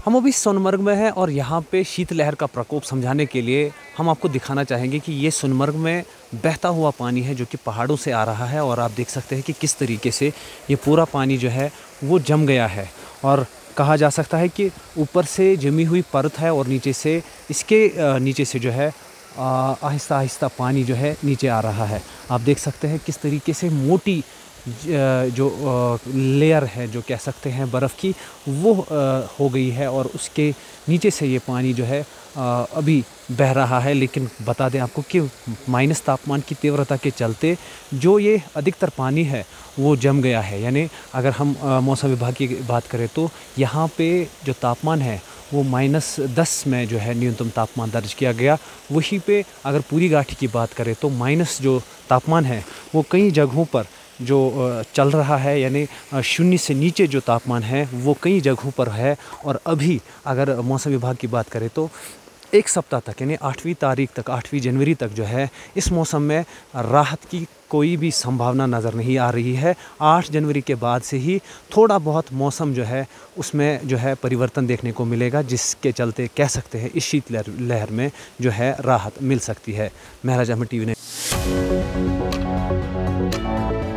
हम अभी सोनमर्ग में हैं और यहाँ पे शीतलहर का प्रकोप समझाने के लिए हम आपको दिखाना चाहेंगे कि ये सोनमर्ग में बहता हुआ पानी है जो कि पहाड़ों से आ रहा है। और आप देख सकते हैं कि किस तरीके से ये पूरा पानी जो है वो जम गया है। और कहा जा सकता है कि ऊपर से जमी हुई परत है और नीचे से इसके नीचे से जो है आहिस्ता आहिस्ता पानी जो है नीचे आ रहा है। आप देख सकते हैं किस तरीके से मोटी जो लेयर है, जो कह सकते हैं बर्फ़ की, वो हो गई है और उसके नीचे से ये पानी जो है अभी बह रहा है। लेकिन बता दें आपको कि माइनस तापमान की तीव्रता के चलते जो ये अधिकतर पानी है वो जम गया है। यानी अगर हम मौसम विभाग की बात करें तो यहाँ पे जो तापमान है वो -10 में जो है न्यूनतम तापमान दर्ज किया गया। वहीं पे अगर पूरी घाटी की बात करें तो माइनस जो तापमान है वो कई जगहों पर जो चल रहा है, यानी शून्य से नीचे जो तापमान है वो कई जगहों पर है। और अभी अगर मौसम विभाग की बात करें तो एक सप्ताह तक, यानी 8वीं तारीख तक, 8वीं जनवरी तक जो है इस मौसम में राहत की कोई भी संभावना नज़र नहीं आ रही है। 8 जनवरी के बाद से ही थोड़ा बहुत मौसम जो है उसमें जो है परिवर्तन देखने को मिलेगा, जिसके चलते कह सकते हैं इस शीत लहर में जो है राहत मिल सकती है। महराज अहमद टीवी ने